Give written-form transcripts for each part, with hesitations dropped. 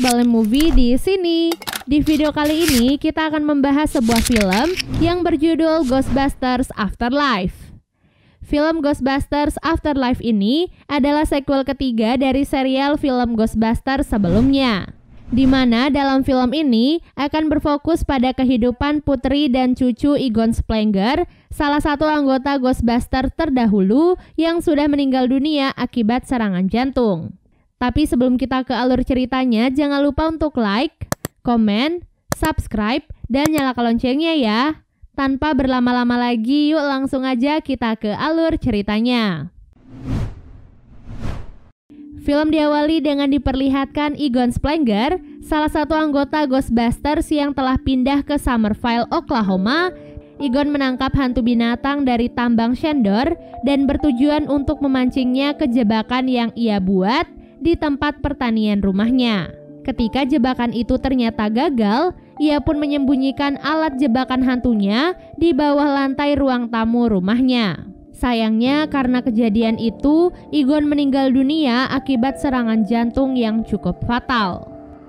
Balem Movie di sini. Di video kali ini kita akan membahas sebuah film yang berjudul Ghostbusters Afterlife. Film Ghostbusters Afterlife ini adalah sequel ketiga dari serial film Ghostbusters sebelumnya, di mana dalam film ini akan berfokus pada kehidupan putri dan cucu Egon Spengler, salah satu anggota Ghostbusters terdahulu yang sudah meninggal dunia akibat serangan jantung. Tapi sebelum kita ke alur ceritanya, jangan lupa untuk like, komen, subscribe, dan nyalakan loncengnya ya. Tanpa berlama-lama lagi, yuk langsung aja kita ke alur ceritanya. Film diawali dengan diperlihatkan Egon Spengler, salah satu anggota Ghostbusters yang telah pindah ke Summerville, Oklahoma. Egon menangkap hantu binatang dari tambang Shandor dan bertujuan untuk memancingnya ke jebakan yang ia buat di tempat pertanian rumahnya. Ketika jebakan itu ternyata gagal, ia pun menyembunyikan alat jebakan hantunya di bawah lantai ruang tamu rumahnya. Sayangnya karena kejadian itu, Egon meninggal dunia akibat serangan jantung yang cukup fatal.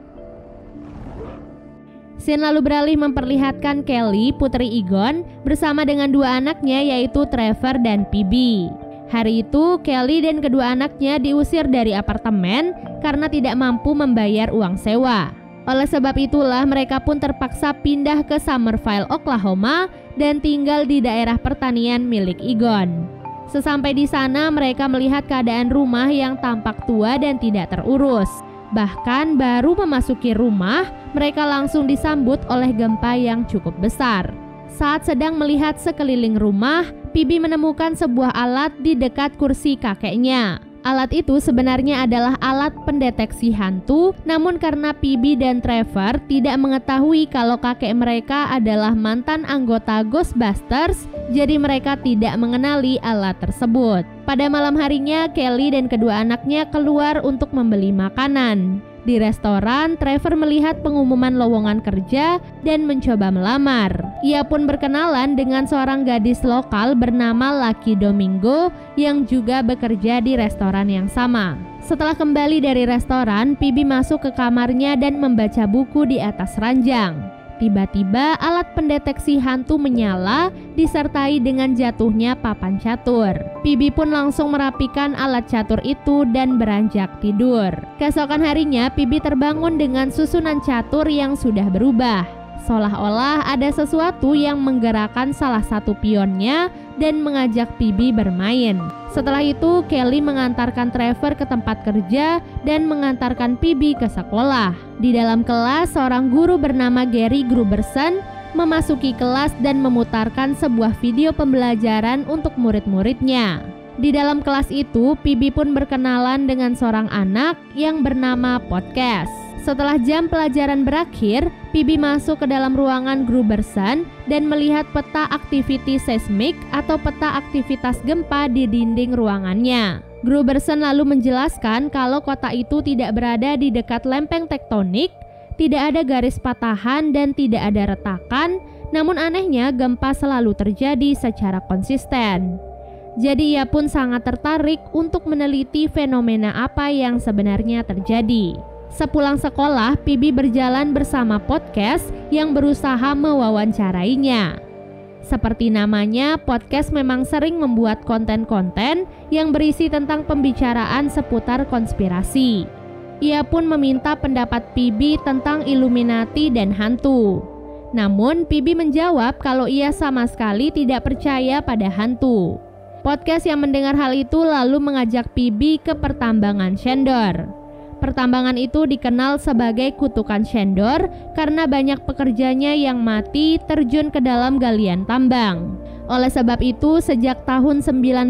Scene lalu beralih memperlihatkan Kelly, putri Egon, bersama dengan dua anaknya yaitu Trevor dan Phoebe. Hari itu, Kelly dan kedua anaknya diusir dari apartemen karena tidak mampu membayar uang sewa. Oleh sebab itulah mereka pun terpaksa pindah ke Summerville, Oklahoma dan tinggal di daerah pertanian milik Egon. Sesampai di sana mereka melihat keadaan rumah yang tampak tua dan tidak terurus. Bahkan baru memasuki rumah, mereka langsung disambut oleh gempa yang cukup besar. Saat sedang melihat sekeliling rumah, Phoebe menemukan sebuah alat di dekat kursi kakeknya. Alat itu sebenarnya adalah alat pendeteksi hantu, namun karena Phoebe dan Trevor tidak mengetahui kalau kakek mereka adalah mantan anggota Ghostbusters, jadi mereka tidak mengenali alat tersebut. Pada malam harinya, Kelly dan kedua anaknya keluar untuk membeli makanan. Di restoran, Trevor melihat pengumuman lowongan kerja dan mencoba melamar. Ia pun berkenalan dengan seorang gadis lokal bernama Lucky Domingo yang juga bekerja di restoran yang sama. Setelah kembali dari restoran, Phoebe masuk ke kamarnya dan membaca buku di atas ranjang. Tiba-tiba alat pendeteksi hantu menyala disertai dengan jatuhnya papan catur. Phoebe pun langsung merapikan alat catur itu dan beranjak tidur. Keesokan harinya, Phoebe terbangun dengan susunan catur yang sudah berubah. Seolah-olah ada sesuatu yang menggerakkan salah satu pionnya dan mengajak Phoebe bermain. Setelah itu, Kelly mengantarkan Trevor ke tempat kerja dan mengantarkan Phoebe ke sekolah. Di dalam kelas, seorang guru bernama Gary Gruberson memasuki kelas dan memutarkan sebuah video pembelajaran untuk murid-muridnya. Di dalam kelas itu, Phoebe pun berkenalan dengan seorang anak yang bernama Podcast. Setelah jam pelajaran berakhir, Phoebe masuk ke dalam ruangan Gruberson dan melihat peta aktiviti seismik atau peta aktivitas gempa di dinding ruangannya. Gruberson lalu menjelaskan kalau kota itu tidak berada di dekat lempeng tektonik, tidak ada garis patahan dan tidak ada retakan, namun anehnya gempa selalu terjadi secara konsisten. Jadi ia pun sangat tertarik untuk meneliti fenomena apa yang sebenarnya terjadi. Sepulang sekolah, Phoebe berjalan bersama Podcast yang berusaha mewawancarainya. Seperti namanya, Podcast memang sering membuat konten-konten yang berisi tentang pembicaraan seputar konspirasi. Ia pun meminta pendapat Phoebe tentang Illuminati dan hantu. Namun, Phoebe menjawab kalau ia sama sekali tidak percaya pada hantu. Podcast yang mendengar hal itu lalu mengajak Phoebe ke pertambangan Shandor. Pertambangan itu dikenal sebagai kutukan Shandor karena banyak pekerjanya yang mati terjun ke dalam galian tambang. Oleh sebab itu, sejak tahun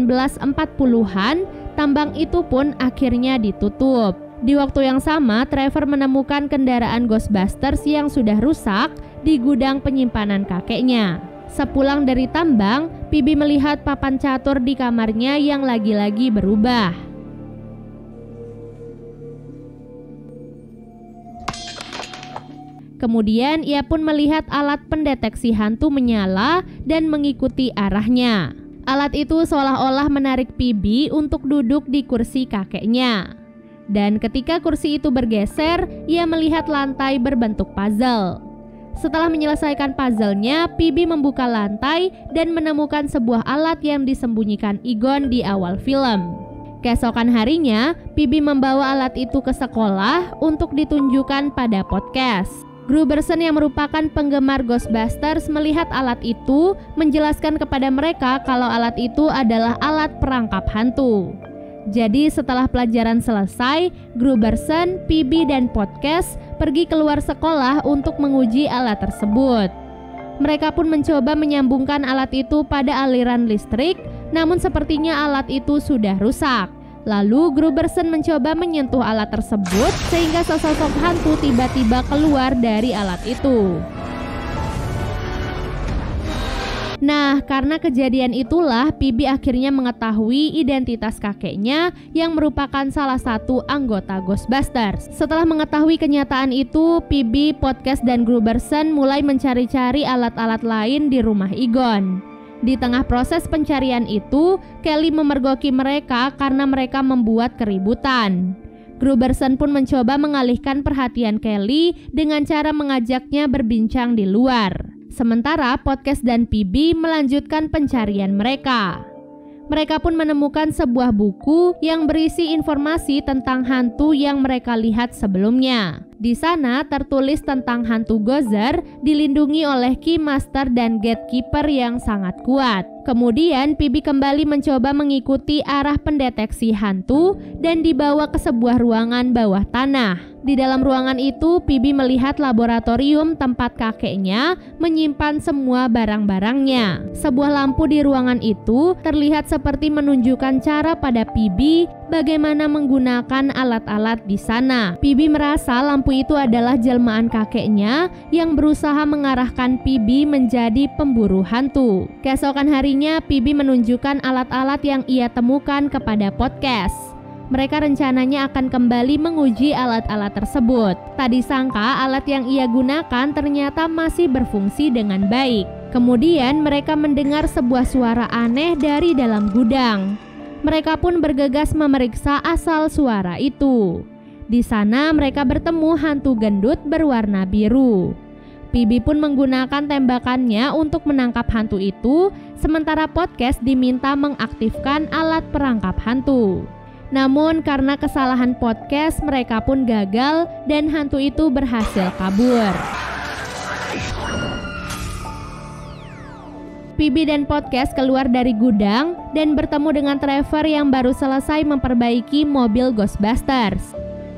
1940-an, tambang itu pun akhirnya ditutup. Di waktu yang sama, Trevor menemukan kendaraan Ghostbusters yang sudah rusak di gudang penyimpanan kakeknya. Sepulang dari tambang, Phoebe melihat papan catur di kamarnya yang lagi-lagi berubah. Kemudian ia pun melihat alat pendeteksi hantu menyala dan mengikuti arahnya. Alat itu seolah-olah menarik Phoebe untuk duduk di kursi kakeknya. Dan ketika kursi itu bergeser, ia melihat lantai berbentuk puzzle. Setelah menyelesaikan puzzle-nya, Phoebe membuka lantai dan menemukan sebuah alat yang disembunyikan Egon di awal film. Keesokan harinya, Phoebe membawa alat itu ke sekolah untuk ditunjukkan pada podcast. Gruberson yang merupakan penggemar Ghostbusters melihat alat itu, menjelaskan kepada mereka kalau alat itu adalah alat perangkap hantu. Jadi setelah pelajaran selesai, Gruberson, Phoebe, dan podcast pergi keluar sekolah untuk menguji alat tersebut. Mereka pun mencoba menyambungkan alat itu pada aliran listrik, namun sepertinya alat itu sudah rusak. Lalu Gruberson mencoba menyentuh alat tersebut sehingga sesosok hantu tiba-tiba keluar dari alat itu. Nah, karena kejadian itulah Phoebe akhirnya mengetahui identitas kakeknya yang merupakan salah satu anggota Ghostbusters. Setelah mengetahui kenyataan itu, Phoebe, podcast, dan Gruberson mulai mencari-cari alat-alat lain di rumah Egon. Di tengah proses pencarian itu, Kelly memergoki mereka karena mereka membuat keributan. Gruberson pun mencoba mengalihkan perhatian Kelly dengan cara mengajaknya berbincang di luar. Sementara podcast dan Phoebe melanjutkan pencarian mereka. Mereka pun menemukan sebuah buku yang berisi informasi tentang hantu yang mereka lihat sebelumnya. Di sana tertulis tentang hantu Gozer dilindungi oleh Keymaster dan Gatekeeper yang sangat kuat. Kemudian Phoebe kembali mencoba mengikuti arah pendeteksi hantu dan dibawa ke sebuah ruangan bawah tanah. Di dalam ruangan itu, Phoebe melihat laboratorium tempat kakeknya menyimpan semua barang-barangnya. Sebuah lampu di ruangan itu terlihat seperti menunjukkan cara pada Phoebe bagaimana menggunakan alat-alat di sana. Phoebe merasa lampu itu adalah jelmaan kakeknya yang berusaha mengarahkan Phoebe menjadi pemburu hantu. Keesokan harinya, Phoebe menunjukkan alat-alat yang ia temukan kepada podcast. Mereka rencananya akan kembali menguji alat-alat tersebut. Tak disangka alat yang ia gunakan ternyata masih berfungsi dengan baik. Kemudian mereka mendengar sebuah suara aneh dari dalam gudang. Mereka pun bergegas memeriksa asal suara itu. Di sana mereka bertemu hantu gendut berwarna biru. Phoebe pun menggunakan tembakannya untuk menangkap hantu itu, sementara podcast diminta mengaktifkan alat perangkap hantu. Namun karena kesalahan podcast, mereka pun gagal dan hantu itu berhasil kabur. Phoebe dan podcast keluar dari gudang dan bertemu dengan Trevor yang baru selesai memperbaiki mobil Ghostbusters.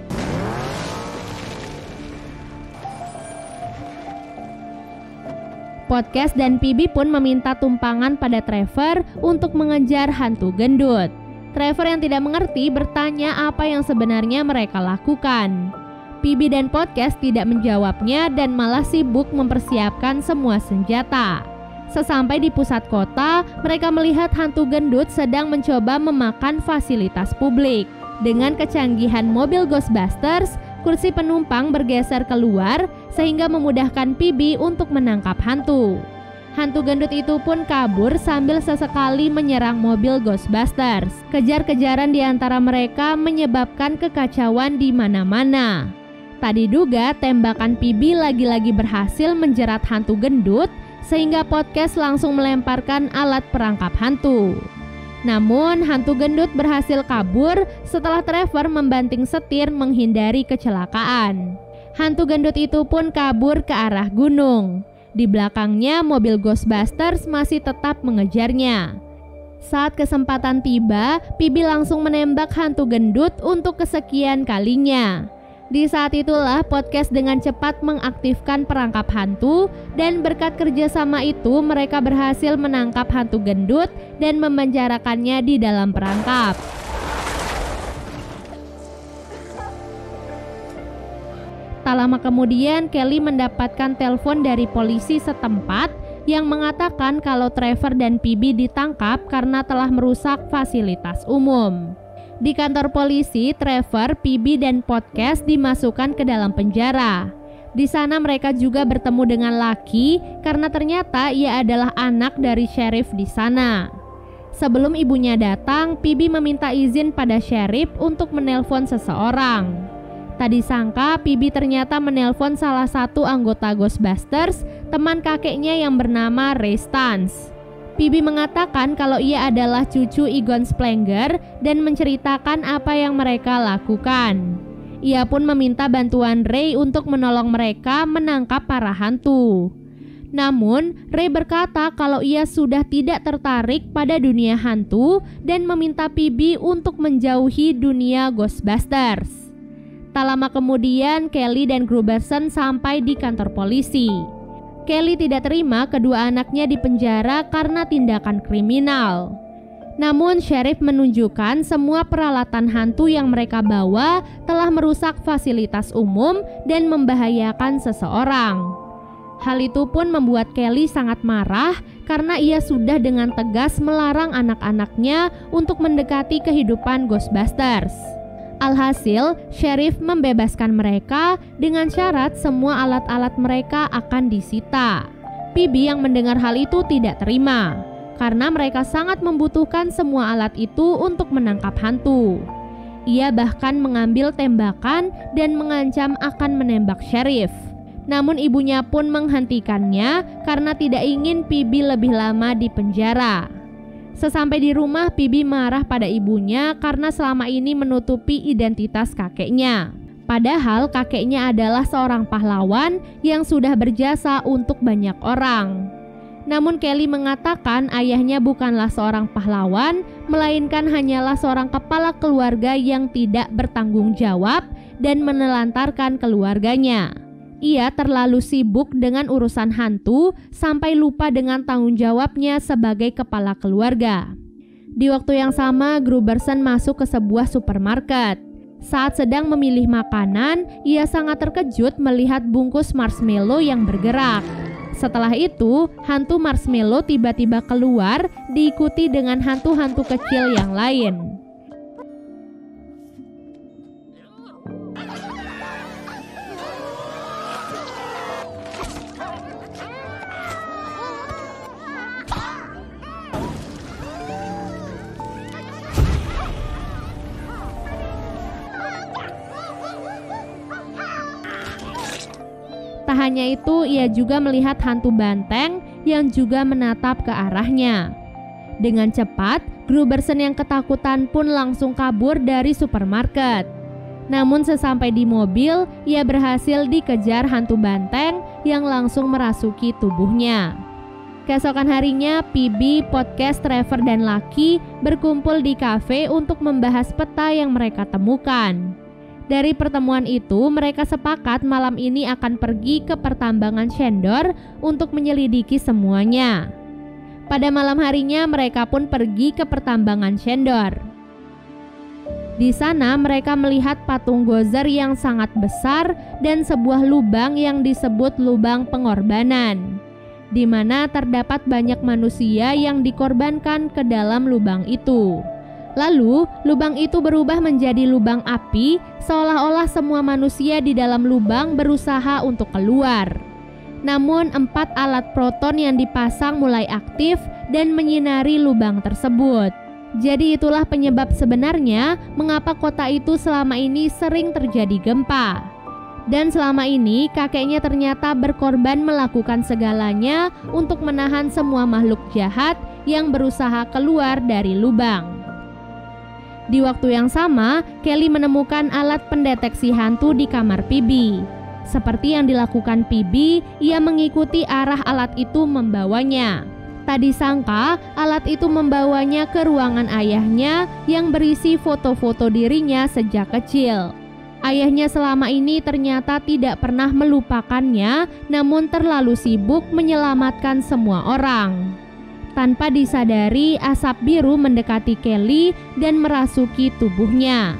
Podcast dan Phoebe pun meminta tumpangan pada Trevor untuk mengejar hantu gendut. Trevor yang tidak mengerti bertanya apa yang sebenarnya mereka lakukan. Phoebe dan podcast tidak menjawabnya dan malah sibuk mempersiapkan semua senjata. Sesampai di pusat kota, mereka melihat hantu gendut sedang mencoba memakan fasilitas publik. Dengan kecanggihan mobil Ghostbusters, kursi penumpang bergeser keluar sehingga memudahkan Phoebe untuk menangkap hantu. Hantu gendut itu pun kabur sambil sesekali menyerang mobil Ghostbusters. Kejar-kejaran di antara mereka menyebabkan kekacauan di mana-mana. Tak diduga, tembakan Phoebe lagi-lagi berhasil menjerat hantu gendut sehingga podcast langsung melemparkan alat perangkap hantu. Namun, hantu gendut berhasil kabur setelah Trevor membanting setir menghindari kecelakaan. Hantu gendut itu pun kabur ke arah gunung. Di belakangnya, mobil Ghostbusters masih tetap mengejarnya. Saat kesempatan tiba, Phoebe langsung menembak hantu gendut untuk kesekian kalinya. Di saat itulah podcast dengan cepat mengaktifkan perangkap hantu dan berkat kerjasama itu mereka berhasil menangkap hantu gendut dan memenjarakannya di dalam perangkap. Tak lama kemudian, Kelly mendapatkan telepon dari polisi setempat yang mengatakan kalau Trevor dan Phoebe ditangkap karena telah merusak fasilitas umum. Di kantor polisi, Trevor, Phoebe, dan podcast dimasukkan ke dalam penjara. Di sana mereka juga bertemu dengan Lucky karena ternyata ia adalah anak dari sheriff di sana. Sebelum ibunya datang, Phoebe meminta izin pada sheriff untuk menelpon seseorang. Tak disangka, Phoebe ternyata menelpon salah satu anggota Ghostbusters, teman kakeknya yang bernama Ray Stantz. Phoebe mengatakan kalau ia adalah cucu Egon Spengler dan menceritakan apa yang mereka lakukan. Ia pun meminta bantuan Ray untuk menolong mereka menangkap para hantu. Namun, Ray berkata kalau ia sudah tidak tertarik pada dunia hantu dan meminta Phoebe untuk menjauhi dunia Ghostbusters. Tak lama kemudian, Kelly dan Gruberson sampai di kantor polisi. Kelly tidak terima kedua anaknya dipenjara karena tindakan kriminal. Namun, sheriff menunjukkan semua peralatan hantu yang mereka bawa telah merusak fasilitas umum dan membahayakan seseorang. Hal itu pun membuat Kelly sangat marah karena ia sudah dengan tegas melarang anak-anaknya untuk mendekati kehidupan Ghostbusters. Alhasil, sheriff membebaskan mereka dengan syarat semua alat-alat mereka akan disita. Phoebe yang mendengar hal itu tidak terima, karena mereka sangat membutuhkan semua alat itu untuk menangkap hantu. Ia bahkan mengambil tembakan dan mengancam akan menembak sheriff. Namun ibunya pun menghentikannya karena tidak ingin Phoebe lebih lama di penjara. Sesampai di rumah, Phoebe marah pada ibunya karena selama ini menutupi identitas kakeknya. Padahal kakeknya adalah seorang pahlawan yang sudah berjasa untuk banyak orang. Namun Kelly mengatakan ayahnya bukanlah seorang pahlawan, melainkan hanyalah seorang kepala keluarga yang tidak bertanggung jawab dan menelantarkan keluarganya. Ia terlalu sibuk dengan urusan hantu sampai lupa dengan tanggung jawabnya sebagai kepala keluarga. Di waktu yang sama, Gruberson masuk ke sebuah supermarket. Saat sedang memilih makanan, ia sangat terkejut melihat bungkus marshmallow yang bergerak. Setelah itu, hantu marshmallow tiba-tiba keluar, diikuti dengan hantu-hantu kecil yang lain. Tak hanya itu, ia juga melihat hantu banteng yang juga menatap ke arahnya. Dengan cepat, Gruberson yang ketakutan pun langsung kabur dari supermarket. Namun sesampai di mobil, ia berhasil dikejar hantu banteng yang langsung merasuki tubuhnya. Keesokan harinya, Phoebe, Podcast, Trevor, dan Lucky berkumpul di kafe untuk membahas peta yang mereka temukan. Dari pertemuan itu, mereka sepakat malam ini akan pergi ke pertambangan Shandor untuk menyelidiki semuanya. Pada malam harinya, mereka pun pergi ke pertambangan Shandor. Di sana, mereka melihat patung Gozer yang sangat besar dan sebuah lubang yang disebut lubang pengorbanan, di mana terdapat banyak manusia yang dikorbankan ke dalam lubang itu. Lalu, lubang itu berubah menjadi lubang api, seolah-olah semua manusia di dalam lubang berusaha untuk keluar. Namun, 4 alat proton yang dipasang mulai aktif dan menyinari lubang tersebut. Jadi itulah penyebab sebenarnya mengapa kota itu selama ini sering terjadi gempa. Dan selama ini kakeknya ternyata berkorban melakukan segalanya untuk menahan semua makhluk jahat yang berusaha keluar dari lubang. Di waktu yang sama, Kelly menemukan alat pendeteksi hantu di kamar Phoebe. Seperti yang dilakukan Phoebe, ia mengikuti arah alat itu membawanya. Tak disangka, alat itu membawanya ke ruangan ayahnya yang berisi foto-foto dirinya sejak kecil. Ayahnya selama ini ternyata tidak pernah melupakannya, namun terlalu sibuk menyelamatkan semua orang. Tanpa disadari, asap biru mendekati Kelly dan merasuki tubuhnya.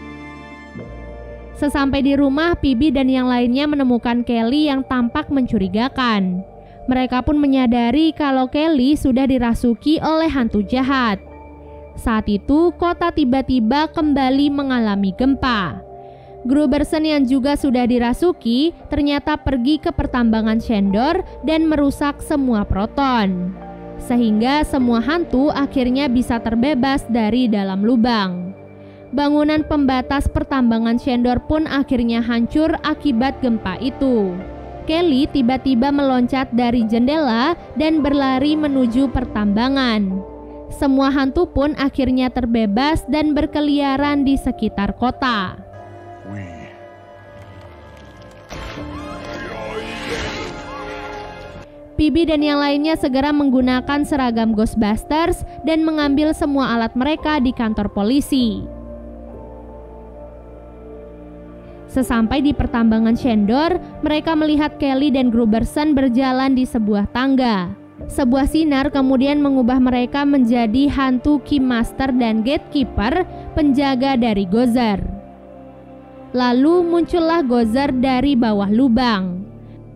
Sesampai di rumah, Phoebe dan yang lainnya menemukan Kelly yang tampak mencurigakan. Mereka pun menyadari kalau Kelly sudah dirasuki oleh hantu jahat. Saat itu, kota tiba-tiba kembali mengalami gempa. Gruberson yang juga sudah dirasuki ternyata pergi ke pertambangan Shandor dan merusak semua proton. sehingga semua hantu akhirnya bisa terbebas dari dalam lubang. Bangunan pembatas pertambangan Shendor pun akhirnya hancur akibat gempa itu. Kelly tiba-tiba meloncat dari jendela dan berlari menuju pertambangan. Semua hantu pun akhirnya terbebas dan berkeliaran di sekitar kota. Phoebe dan yang lainnya segera menggunakan seragam Ghostbusters dan mengambil semua alat mereka di kantor polisi. Sesampai di pertambangan Shendor, mereka melihat Kelly dan Gruberson berjalan di sebuah tangga. Sebuah sinar kemudian mengubah mereka menjadi hantu Keymaster dan Gatekeeper, penjaga dari Gozer. Lalu muncullah Gozer dari bawah lubang.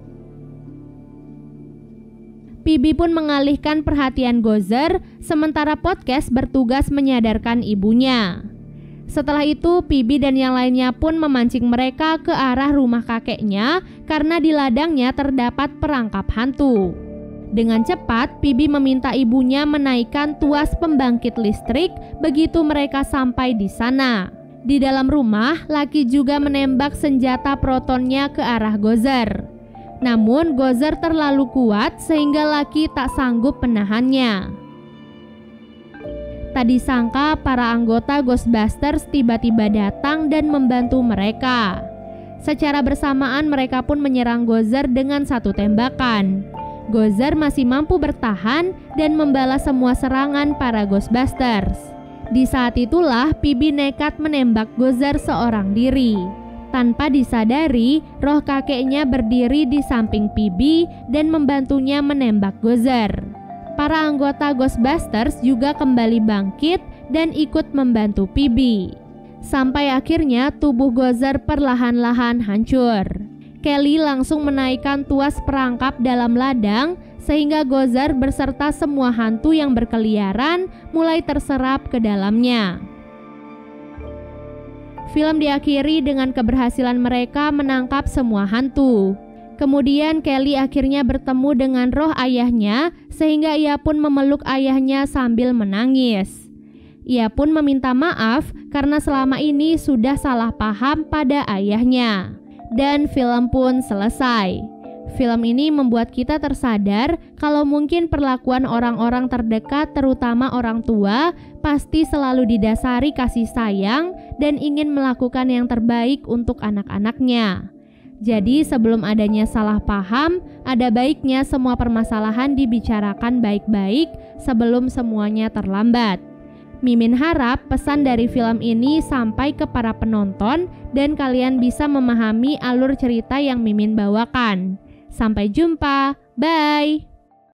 Phoebe pun mengalihkan perhatian Gozer, sementara Podcast bertugas menyadarkan ibunya. Setelah itu, Phoebe dan yang lainnya pun memancing mereka ke arah rumah kakeknya karena di ladangnya terdapat perangkap hantu. Dengan cepat, Phoebe meminta ibunya menaikkan tuas pembangkit listrik begitu mereka sampai di sana. Di dalam rumah, Lucky juga menembak senjata protonnya ke arah Gozer. Namun Gozer terlalu kuat sehingga Lucky tak sanggup menahannya. Tak disangka para anggota Ghostbusters tiba-tiba datang dan membantu mereka. Secara bersamaan mereka pun menyerang Gozer dengan satu tembakan. Gozer masih mampu bertahan dan membalas semua serangan para Ghostbusters. Di saat itulah Phoebe nekat menembak Gozer seorang diri. Tanpa disadari, roh kakeknya berdiri di samping Phoebe dan membantunya menembak Gozer. Para anggota Ghostbusters juga kembali bangkit dan ikut membantu Phoebe. Sampai akhirnya tubuh Gozer perlahan-lahan hancur. Kelly langsung menaikkan tuas perangkap dalam ladang sehingga Gozer beserta semua hantu yang berkeliaran mulai terserap ke dalamnya. Film diakhiri dengan keberhasilan mereka menangkap semua hantu. Kemudian Kelly akhirnya bertemu dengan roh ayahnya sehingga ia pun memeluk ayahnya sambil menangis. Ia pun meminta maaf karena selama ini sudah salah paham pada ayahnya. Dan film pun selesai. Film ini membuat kita tersadar kalau mungkin perlakuan orang-orang terdekat, terutama orang tua, pasti selalu didasari kasih sayang dan ingin melakukan yang terbaik untuk anak-anaknya. Jadi sebelum adanya salah paham, ada baiknya semua permasalahan dibicarakan baik-baik sebelum semuanya terlambat. Mimin harap pesan dari film ini sampai ke para penonton dan kalian bisa memahami alur cerita yang Mimin bawakan. Sampai jumpa, bye!